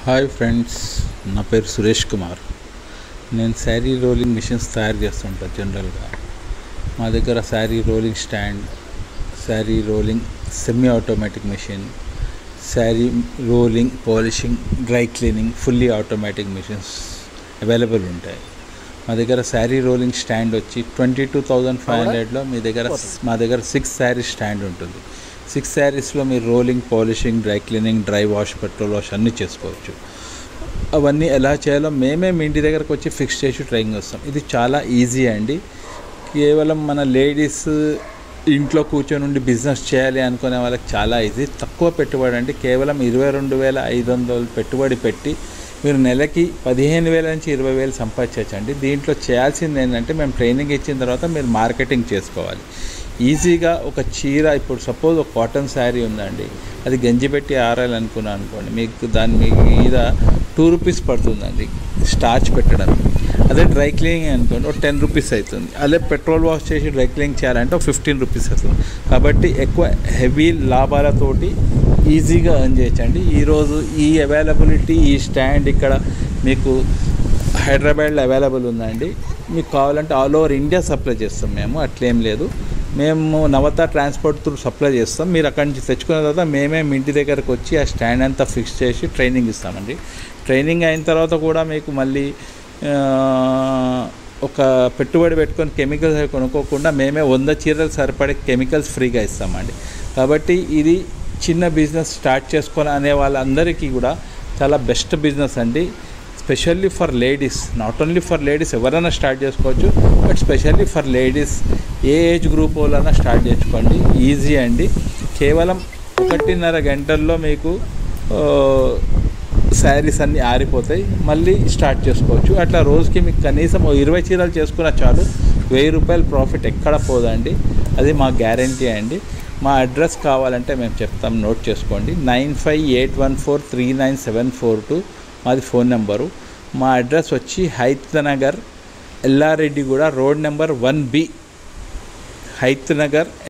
Hi friends, నా పేరు సురేష్ కుమార్. నేను శారీ రోలింగ్ మిషన్స్ తయారు చేస్తుంటాను. జనరల్గా మా దగ్గర sari rolling stand, sari rolling semi automatic machine, sari rolling, polishing, dry cleaning fully automatic machines available ఉంటాయి. మా దగ్గర శారీ రోలింగ్ స్టాండ్ వచ్చి 22,500లో మా దగ్గర 6 శారీ స్టాండ్ ఉంటుంది. 6 శారీస్లో మీరు rolling, polishing, dry cleaning, dry wash, petrol wash అన్నీ చేసుకోవచ్చు. అవన్నీ ఎలా చేయాలో మేమే మీ ఇంటి దగ్గరకు వచ్చి ఫిక్స్ చేసి ట్రైనింగ్ వస్తాం. ఇది చాలా ఈజీ అండి. కేవలం మన లేడీస్ ఇంట్లో కూర్చొని బిజినెస్ చేయాలి అనుకునే వాళ్ళకి చాలా ఈజీ. తక్కువ పెట్టుబడి అండి. కేవలం 22,500 పెట్టుబడి పెట్టి మీరు నెలకి 15,000 నుంచి 20,000 సంపాదించండి. దీంట్లో చేయాల్సింది ఏంటంటే, మేము ట్రైనింగ్ ఇచ్చిన తర్వాత మీరు మార్కెటింగ్ చేసుకోవాలి. ఈజీగా ఒక చీర, ఇప్పుడు సపోజ్ ఒక కాటన్ శారీ ఉందండి, అది గంజి పెట్టి ఆరాలనుకున్నాను అనుకోండి, మీకు దాని మీద 2 రూపీస్ పడుతుందండి స్టార్చ్ పెట్టడానికి. అదే డ్రై క్లీనింగ్ అనుకోండి ఒక 10 రూపీస్ అవుతుంది. అదే పెట్రోల్ వాష్ చేసి డ్రై క్లీనింగ్ చేయాలంటే ఒక 15 రూపీస్ అవుతుంది. కాబట్టి ఎక్కువ హెవీ లాభాలతోటి ఈజీగా ఎర్న్ చేయొచ్చండి. ఈరోజు ఈ అవైలబిలిటీ, ఈ స్టాండ్ ఇక్కడ మీకు హైదరాబాద్లో అవైలబుల్ ఉందండి. మీకు కావాలంటే ఆల్ ఓవర్ ఇండియా సప్లై చేస్తాం. మేము అట్లేం లేదు. మేము నవత ట్రాన్స్పోర్ట్ త్రూ సప్లై చేస్తాం. మీరు అక్కడి నుంచి తెచ్చుకున్న తర్వాత మేమే మీ ఇంటి దగ్గరకు వచ్చి ఆ స్టాండ్ అంతా ఫిక్స్ చేసి ట్రైనింగ్ ఇస్తామండి. ట్రైనింగ్ అయిన తర్వాత కూడా మీకు మళ్ళీ ఒక పెట్టుబడి పెట్టుకొని కెమికల్స్ అవి కొనుక్కోకుండా మేమే 100 చీరలు సరిపడే కెమికల్స్ ఫ్రీగా ఇస్తామండి. కాబట్టి ఇది చిన్న బిజినెస్ స్టార్ట్ చేసుకోవాలి అనే వాళ్ళందరికీ కూడా చాలా బెస్ట్ బిజినెస్ అండి. Specially for ladies, not only for ladies, ఎవరైనా స్టార్ట్ చేసుకోవచ్చు, but specially for ladies, a age group వాళ్ళైనా స్టార్ట్ చేసుకోండి. ఈజీ అండి. కేవలం 1.5 గంటల్లో మీకు శారీస్ అన్నీ ఆరిపోతాయి. మళ్ళీ స్టార్ట్ చేసుకోవచ్చు. అట్లా రోజుకి మీకు కనీసం 20 చీరలు చేసుకున్న చాలు. 1000 రూపాయలు ప్రాఫిట్ ఎక్కడ పోదండి. అది మా గ్యారంటీ అండి. మా అడ్రస్ కావాలంటే మేము చెప్తాం, నోట్ చేసుకోండి. 9581439742 మాది ఫోన్ నెంబరు. మా అడ్రస్ వచ్చి Haith Nagar, Ellareddyguda road number 1B, Haith Nagar.